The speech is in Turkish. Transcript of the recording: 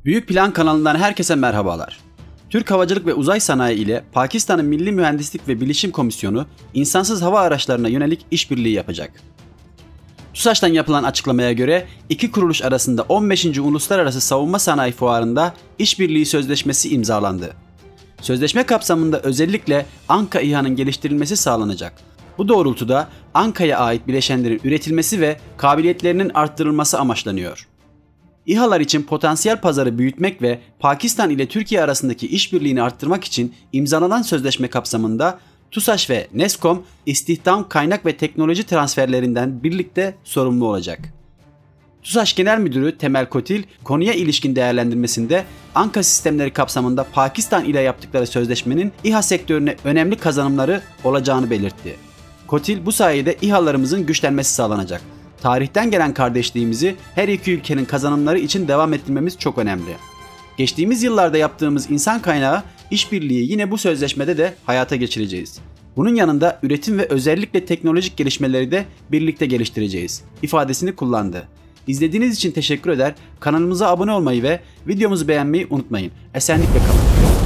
Büyük Plan kanalından herkese merhabalar. Türk Havacılık ve Uzay Sanayi ile Pakistan'ın Milli Mühendislik ve Bilişim Komisyonu insansız hava araçlarına yönelik işbirliği yapacak. TUSAŞ'tan yapılan açıklamaya göre iki kuruluş arasında 15. Uluslararası Savunma Sanayi Fuarı'nda işbirliği sözleşmesi imzalandı. Sözleşme kapsamında özellikle Anka İHA'nın geliştirilmesi sağlanacak. Bu doğrultuda Anka'ya ait bileşenlerin üretilmesi ve kabiliyetlerinin arttırılması amaçlanıyor. İHA'lar için potansiyel pazarı büyütmek ve Pakistan ile Türkiye arasındaki işbirliğini arttırmak için imzalanan sözleşme kapsamında TUSAŞ ve NESCOM istihdam, kaynak ve teknoloji transferlerinden birlikte sorumlu olacak. TUSAŞ Genel Müdürü Temel Kotil, konuya ilişkin değerlendirmesinde Anka sistemleri kapsamında Pakistan ile yaptıkları sözleşmenin İHA sektörüne önemli kazanımları olacağını belirtti. Kotil, bu sayede İHA'larımızın güçlenmesi sağlanacak. Tarihten gelen kardeşliğimizi her iki ülkenin kazanımları için devam ettirmemiz çok önemli. Geçtiğimiz yıllarda yaptığımız insan kaynağı işbirliği yine bu sözleşmede de hayata geçireceğiz. Bunun yanında üretim ve özellikle teknolojik gelişmeleri de birlikte geliştireceğiz ifadesini kullandı. İzlediğiniz için teşekkür eder, kanalımıza abone olmayı ve videomuzu beğenmeyi unutmayın. Esenlikle kalın.